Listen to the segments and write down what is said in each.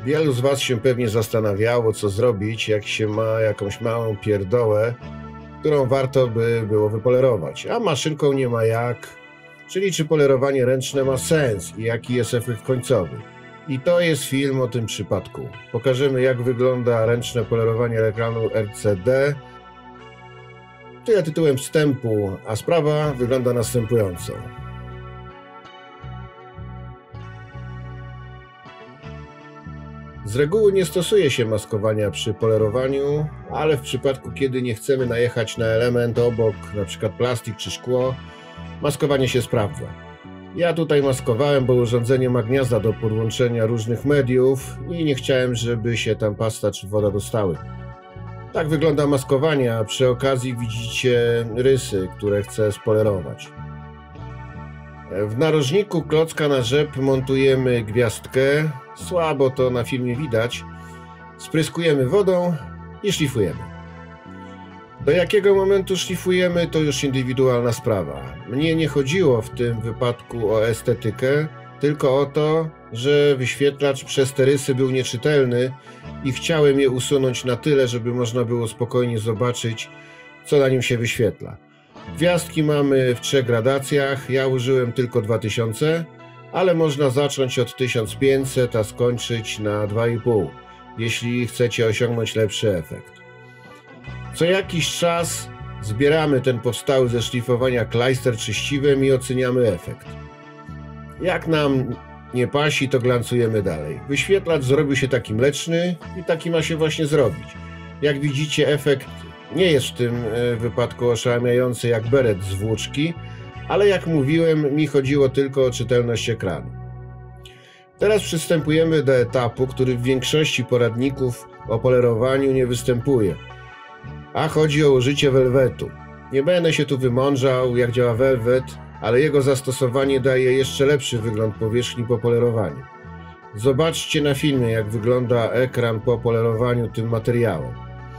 Wielu z Was się pewnie zastanawiało, co zrobić, jak się ma jakąś małą pierdołę, którą warto by było wypolerować, a maszynką nie ma jak, czyli czy polerowanie ręczne ma sens i jaki jest efekt końcowy. I to jest film o tym przypadku. Pokażemy, jak wygląda ręczne polerowanie ekranu LCD. Tyle tytułem wstępu, a sprawa wygląda następująco. Z reguły nie stosuje się maskowania przy polerowaniu, ale w przypadku, kiedy nie chcemy najechać na element obok, np. plastik czy szkło, maskowanie się sprawdza. Ja tutaj maskowałem, bo urządzenie ma gniazda do podłączenia różnych mediów i nie chciałem, żeby się tam pasta czy woda dostały. Tak wygląda maskowanie, a przy okazji widzicie rysy, które chcę spolerować. W narożniku klocka na rzep montujemy gwiazdkę, słabo to na filmie widać, spryskujemy wodą i szlifujemy. Do jakiego momentu szlifujemy, to już indywidualna sprawa. Mnie nie chodziło w tym wypadku o estetykę, tylko o to, że wyświetlacz przez te rysy był nieczytelny i chciałem je usunąć na tyle, żeby można było spokojnie zobaczyć, co na nim się wyświetla. Gwiazdki mamy w 3 gradacjach, ja użyłem tylko 2000, ale można zacząć od 1500, a skończyć na 2,5, jeśli chcecie osiągnąć lepszy efekt. Co jakiś czas zbieramy ten powstały ze szlifowania klejster czyściwem i oceniamy efekt. Jak nam nie pasi, to glancujemy dalej. Wyświetlacz zrobił się taki mleczny i taki ma się właśnie zrobić. Jak widzicie, efekt nie jest w tym wypadku oszałamiający jak beret z włóczki, ale jak mówiłem, mi chodziło tylko o czytelność ekranu. Teraz przystępujemy do etapu, który w większości poradników o polerowaniu nie występuje, a chodzi o użycie welwetu. Nie będę się tu wymądrzał, jak działa welwet, ale jego zastosowanie daje jeszcze lepszy wygląd powierzchni po polerowaniu. Zobaczcie na filmie, jak wygląda ekran po polerowaniu tym materiałem.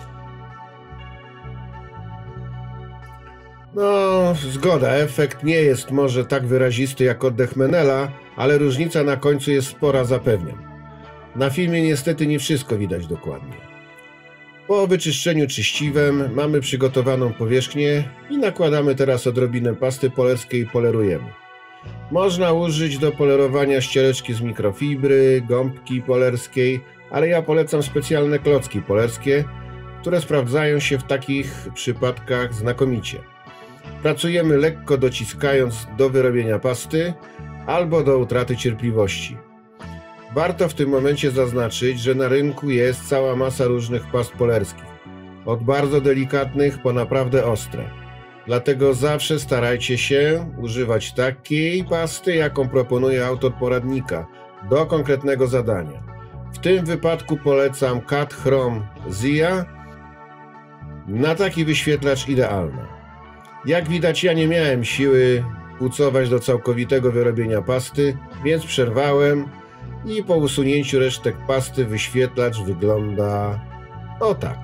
No, zgoda, efekt nie jest może tak wyrazisty jak oddech Menela, ale różnica na końcu jest spora, zapewniam. Na filmie niestety nie wszystko widać dokładnie. Po wyczyszczeniu czyściwem mamy przygotowaną powierzchnię i nakładamy teraz odrobinę pasty polerskiej i polerujemy. Można użyć do polerowania ściereczki z mikrofibry, gąbki polerskiej, ale ja polecam specjalne klocki polerskie, które sprawdzają się w takich przypadkach znakomicie. Pracujemy lekko dociskając do wyrobienia pasty albo do utraty cierpliwości. Warto w tym momencie zaznaczyć, że na rynku jest cała masa różnych past polerskich, od bardzo delikatnych po naprawdę ostre. Dlatego zawsze starajcie się używać takiej pasty, jaką proponuje autor poradnika, do konkretnego zadania. W tym wypadku polecam Cat Chrome Zia, na taki wyświetlacz idealna. Jak widać, ja nie miałem siły pucować do całkowitego wyrobienia pasty, więc przerwałem i po usunięciu resztek pasty wyświetlacz wygląda o tak.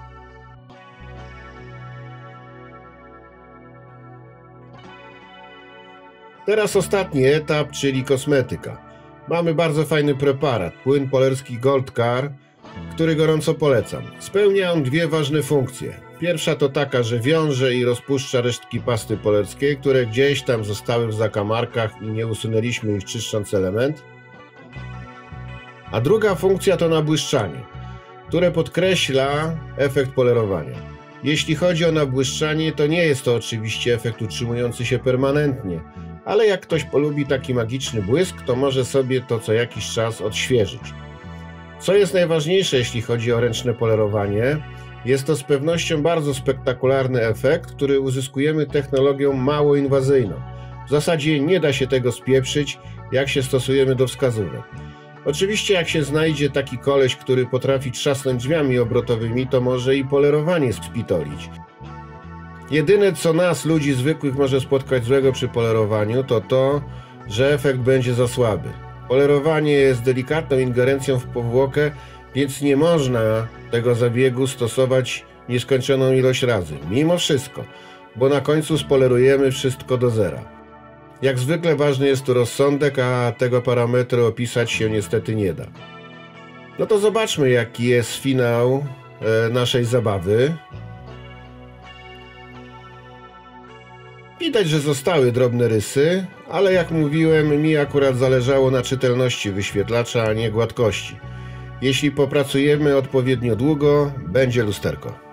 Teraz ostatni etap, czyli kosmetyka. Mamy bardzo fajny preparat, płyn polerski Gold Car, który gorąco polecam. Spełnia on 2 ważne funkcje. Pierwsza to taka, że wiąże i rozpuszcza resztki pasty polerskiej, które gdzieś tam zostały w zakamarkach i nie usunęliśmy ich czyszcząc element. A druga funkcja to nabłyszczanie, które podkreśla efekt polerowania. Jeśli chodzi o nabłyszczanie, to nie jest to oczywiście efekt utrzymujący się permanentnie, ale jak ktoś polubi taki magiczny błysk, to może sobie to co jakiś czas odświeżyć. Co jest najważniejsze, jeśli chodzi o ręczne polerowanie, jest to z pewnością bardzo spektakularny efekt, który uzyskujemy technologią mało inwazyjną. W zasadzie nie da się tego spieprzyć, jak się stosujemy do wskazówek. Oczywiście jak się znajdzie taki koleś, który potrafi trzasnąć drzwiami obrotowymi, to może i polerowanie spitolić. Jedyne co nas, ludzi zwykłych, może spotkać złego przy polerowaniu, to to, że efekt będzie za słaby. Polerowanie jest delikatną ingerencją w powłokę, więc nie można tego zabiegu stosować nieskończoną ilość razy. Mimo wszystko, bo na końcu spolerujemy wszystko do zera. Jak zwykle ważny jest tu rozsądek, a tego parametru opisać się niestety nie da. No to zobaczmy, jaki jest finał naszej zabawy. Widać, że zostały drobne rysy, ale jak mówiłem, mi akurat zależało na czytelności wyświetlacza, a nie gładkości. Jeśli popracujemy odpowiednio długo, będzie lusterko.